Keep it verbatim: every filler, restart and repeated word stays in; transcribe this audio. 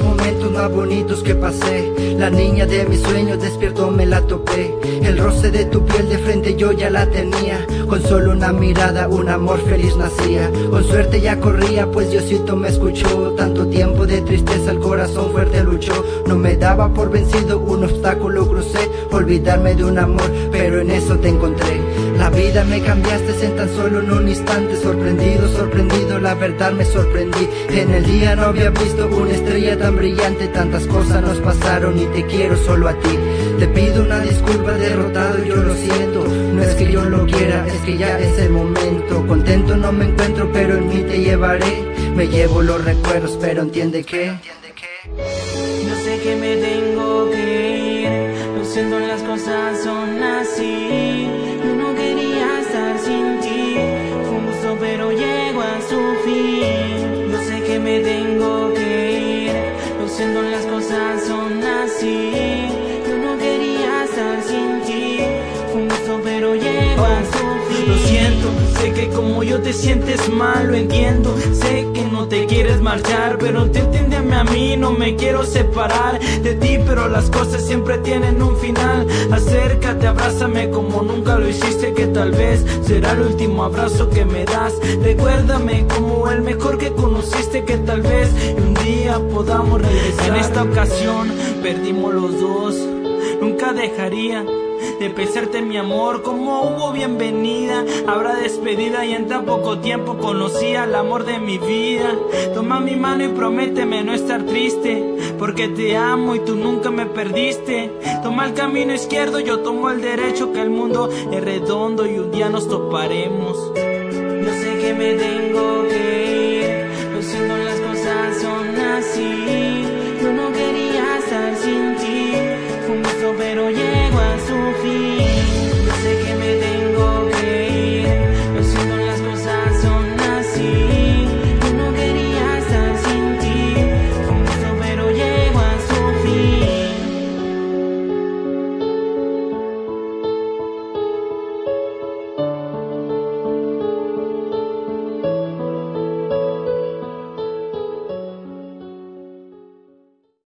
momentos más bonitos que pasé. La niña de mis sueños despierto me la topé. El roce de tu piel de frente yo ya la tenía. Con solo una mirada un amor feliz nacía. Con suerte ya corría pues Diosito me escuchó. Tanto tiempo de tristeza el corazón fuerte luchó. No me daba por vencido, un obstáculo crucé. Olvidarme de un amor, pero en eso te encontré. La vida me cambiaste en tan solo en un instante. Sorprendido, sorprendido, la verdad me sorprendí. En el día no había visto una estrella tan brillante. Tantas cosas nos pasaron y te quiero solo a ti. Te pido una disculpa, derrotado yo lo siento. No es que yo lo quiera, es que ya es el momento. Contento no me encuentro, pero en mí te llevaré. Me llevo los recuerdos, pero entiende que yo sé que me tengo que ir. Lo siento, las cosas son así. Yo no quería estar sin ti. Fue un gusto, pero llego a su fin. Yo sé que me tengo que ir. Lo siento, las cosas son así. Yo no quería estar sin ti. Fue un gusto, pero llego a su fin. Lo siento, sé que como yo te sientes mal, lo entiendo. Sé que no te quieres marchar, pero te entiéndeme a mí, no me quiero separar de ti, pero las cosas siempre tienen un final. Acércate, abrázame como nunca lo hiciste, que tal vez será el último abrazo que me das. Recuérdame como el mejor que conociste, que tal vez un día podamos regresar. En esta ocasión perdimos los dos, nunca dejaría de pensarte mi amor. Como hubo bienvenida, habrá despedida, y en tan poco tiempo conocí al amor de mi vida. Toma mi mano y prométeme no estar triste, porque te amo y tú nunca me perdiste. Toma el camino izquierdo, yo tomo el derecho, que el mundo es redondo y un día nos toparemos. Yo sé que me tengo que